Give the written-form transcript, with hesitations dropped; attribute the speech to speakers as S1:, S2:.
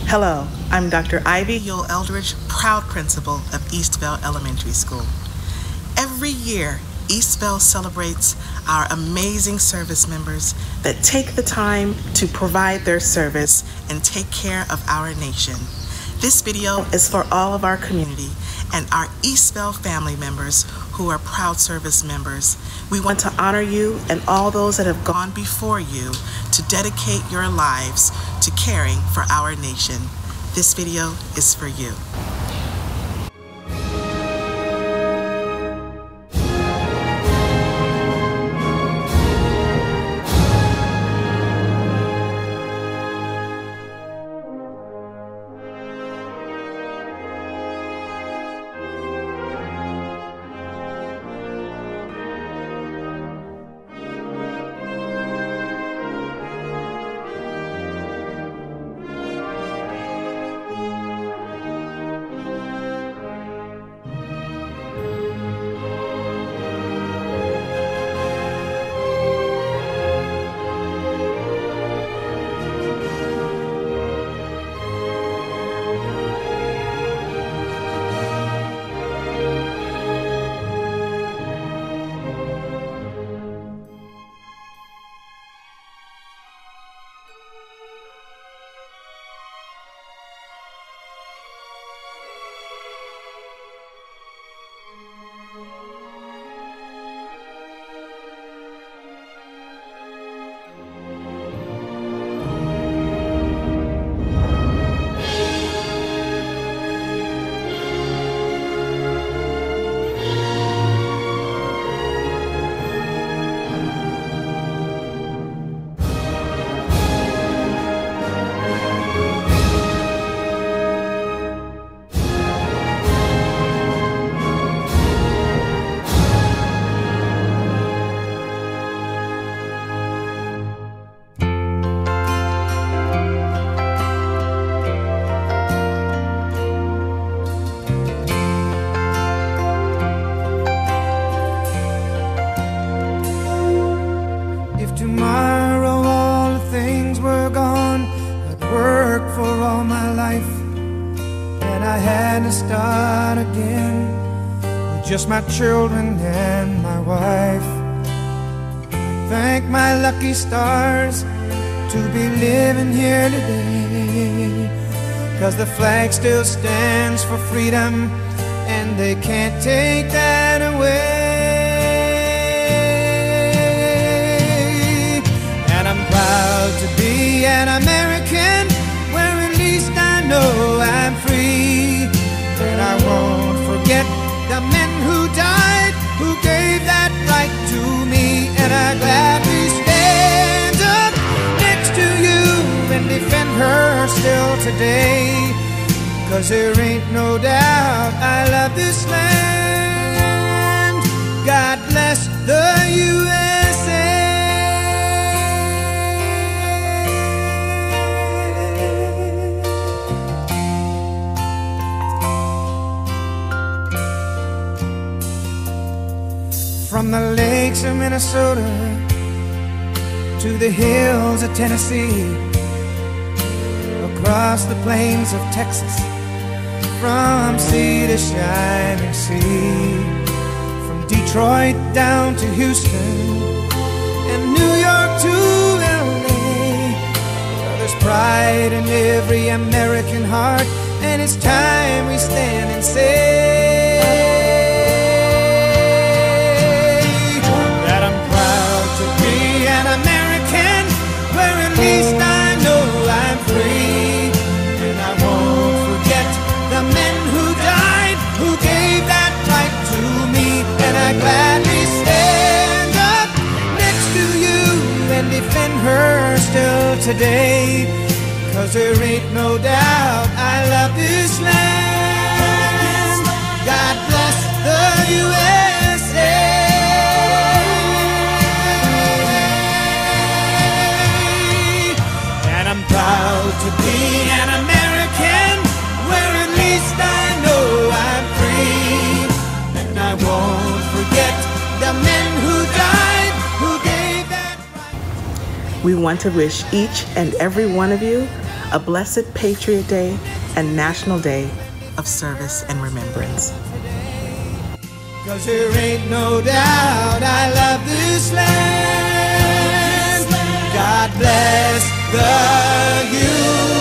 S1: Hello, I'm Dr. Ivy Yule Eldridge, proud principal of Eastvale Elementary School. Every year, Eastvale celebrates our amazing service members that take the time to provide their service and take care of our nation. This video is for all of our community and our Eastvale family members who are proud service members. We want to honor you and all those that have gone before you to dedicate your lives to caring for our nation. This video is for you.
S2: Start again with just my children and my wife. I thank my lucky stars to be living here today, 'cause the flag still stands for freedom and they can't take that away. And I'm proud to be an American, where at least I know I'm free. And I won't forget the men who died, who gave that right to me. And I gladly stand up next to you and defend her still today, 'cause there ain't no doubt I love this land. God bless the USA. From the lakes of Minnesota to the hills of Tennessee, across the plains of Texas, from sea to shining sea, from Detroit down to Houston and New York to LA. Well, there's pride in every American heart, and it's time we stand and say American, where at least I know I'm free. And I won't forget the men who died, who gave that right to me. And I gladly stand up next to you and defend her still today, 'cause there ain't no doubt I love this land. God bless the USA. Proud to be an American, where at least I know I'm free. And I won't forget the men who died, who gave that right.
S1: We want to wish each and every one of you a blessed Patriot Day and National Day of Service and Remembrance.
S2: 'Cause there ain't no doubt I love this land. God bless the U.S.